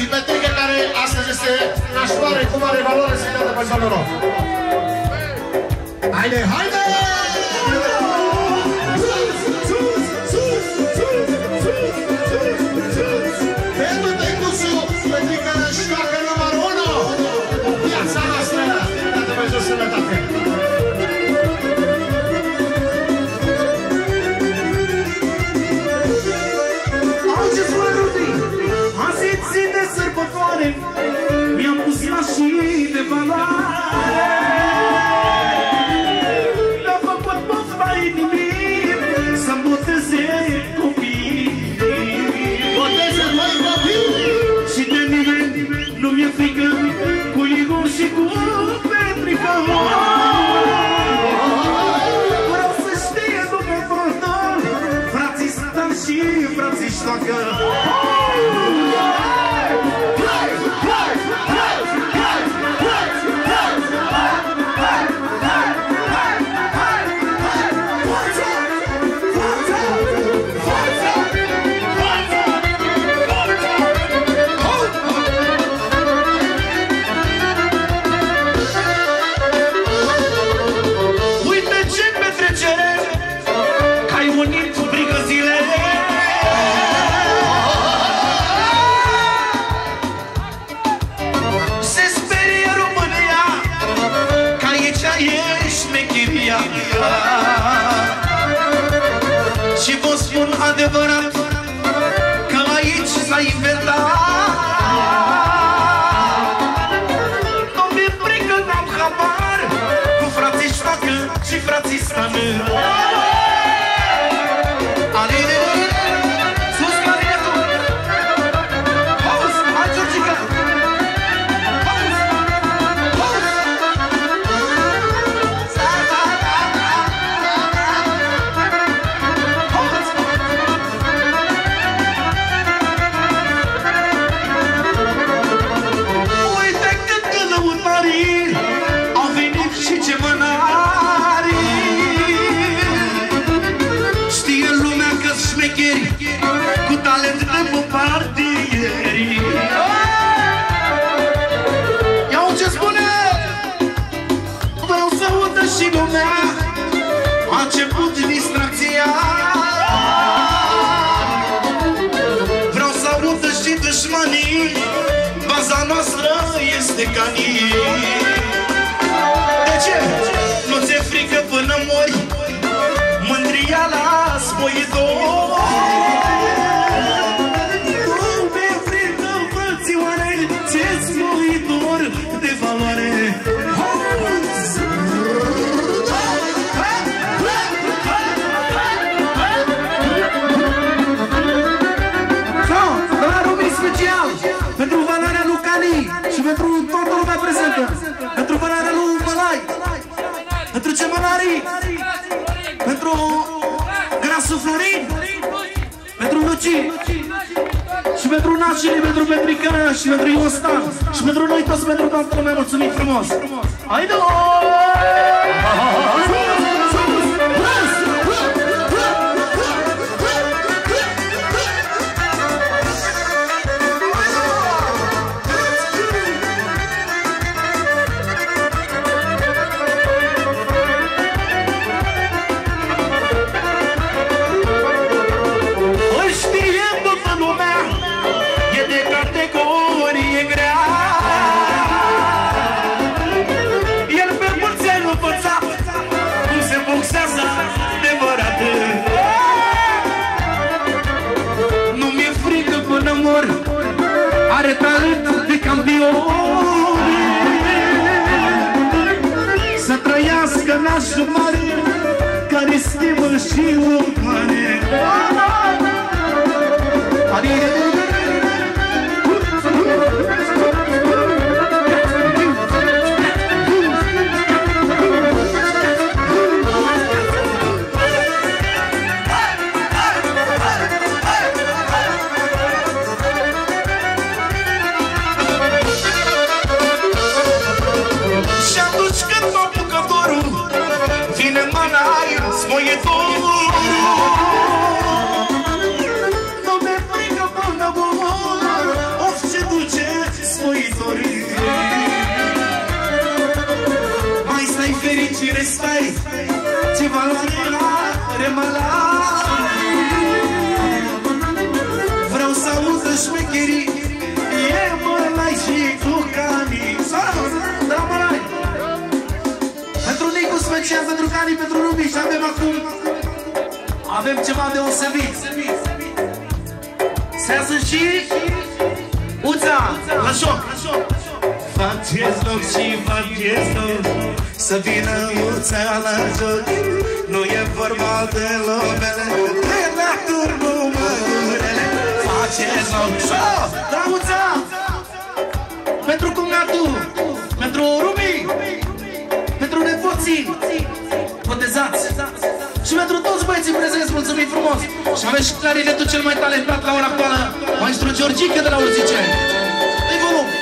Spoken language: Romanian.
și Petrică, care astăzi este nașoare cu mare valoare, să-i dată pe noroc. Haide, haide! Pentru Tăicuțu, Petrică, ștoacă numărul 1! Viața noastră, dată pe jos sănătate! Mi-am pus mașini de valoare, mi-a făcut pofta inimii să-mi boteze copii. Boteze voi copii! Și de nimeni nu mi-e frică, cu Igor și cu Petrică. Vreau să știe după frontal, frații Stan și frații Ștoacă. Și vă spun adevărat că aici s-a inventat. Nu mi-e frică, n-am habar cu frații Ștoacă și frații Stan. Sus clarinetul! Pauz! Hai, Georgica! Pauz! Pauz! Cu talent de bombardieri. Iau ce spune, vreau să audă și lumea. A început distracția. Vreau să audă și dușmanii. Baza noastră este canii. De ce? Nu ți-e frică până mori? Mândria la spoitor. De valoare. Special pentru valoarea lui Cani și pentru toată lumea prezentă, pentru valoarea lui Bălai, pentru Cemănarii, pentru Grasul Florin, pentru Luci și pentru Nașini, pentru Petrică și pentru Iostan și pentru noi toți, pentru toată lumea. Mulțumim frumos! Haide! Are talent de campion. Să trăiască nașul mare, care stimă și urmare. Spoietorul, nu mi-e frică până special pentru Cani, pentru Rubi și avem ceva deosebit. Sează și Uța, la joc. Faceți loc și faceți loc să vină Uța la joc. Nu e vorba de lomele, de la turmumăgurele. Faceți loc și la Uța, pentru cumnatul, pentru Rubi, pentru nepoții botezați și pentru toți băieții prezenți, mulțumim frumos. Și aveți și clarinetul cel mai talentat la ora actuală, maestru Georgică de la Urziceni. Dă-i volum!